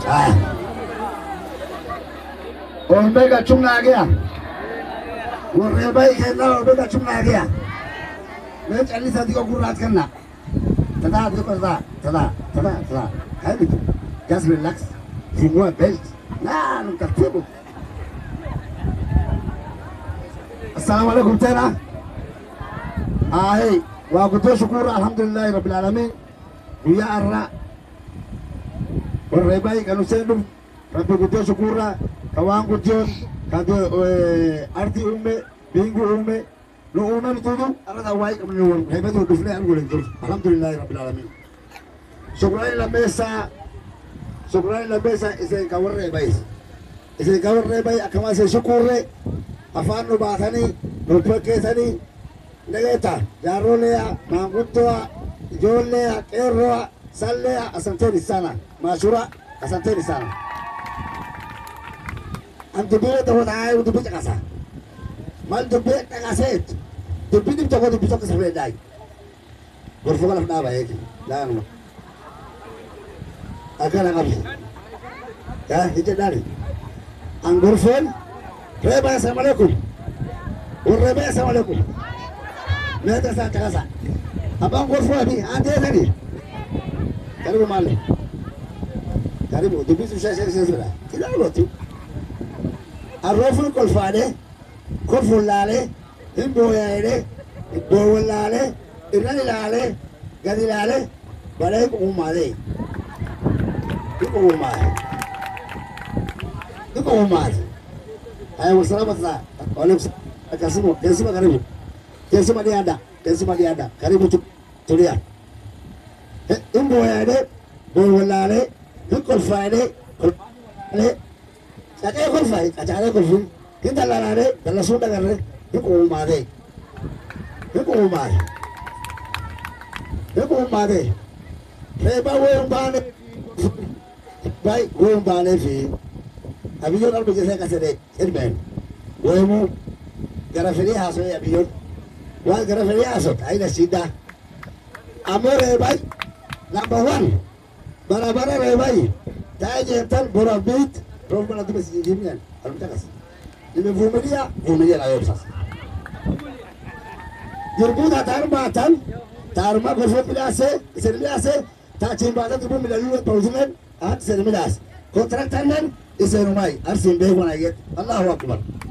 Omega chunga gaya. Warrebai kena omega chunga gaya. मैं 40 शादी को गुरात करना तदा तो करता तदा है भी just relax fumua belt ना नकते बो अस्सलाम वालेकुम तेरा आहे वाकुतो शुक्र अल्हम्दुलिल्लाह रब्बिल alamin ويا अर्रा والرباي كانوا سيدهم ربي kuto syukura kawangu John kado arti umme bingu umme lo una nitudu arada wai kamnu hebatu dufle an gulen tur alhamdulillah rabbil alamin shukran la mesa ise kawarre bay akama se shukure afanu bathani no pakesani negeta jarole ya manguto jole ya kero salle asanteni sana mashura asanteni sana antu bile to dai udu kasa mal dubi tagaset dubi dim to dubi to kasabay dai gorfo kala na ba yeki la no agara ngabi ya hije dari ang gorfon reba assalamu alaikum reba assalamu alaikum neta sa tagasa abang gorfo abi ande tadi karibu male karibu dubi susah sera tidak lo tu arroful kolfade Korfulale, Imboyale, Bowlale, Iranilale, Gadilale, Balek Umale. Umar. I was Ramasa, Olives, Casimo, Casima Karibu, Casima Diada, Karibu Turia. Imboyale, Bowlale, Kolfade, Kolfai, Ajara Kolfu. Kita lalare, dalam sudah kerana, itu umade. Reba umbane, baik umbane fi. Abiyon kalau begitu saya kasih deh, serben. Uemu, garaferi hasil abiyon, wal garaferi hasil, aina sida. Amor rebai, number 1, bara rebai. Saya jentan borabit, problem itu masih jimian, harus tak kasih. Nimevumilia na wewe sasa. Yurbuda taruma gorfopilase, isermilase, tachimbada tubumilia luwe pauzimen, at sermilas. Kontraktanen iserumai, arsimbe wanayet. Allahu akbar.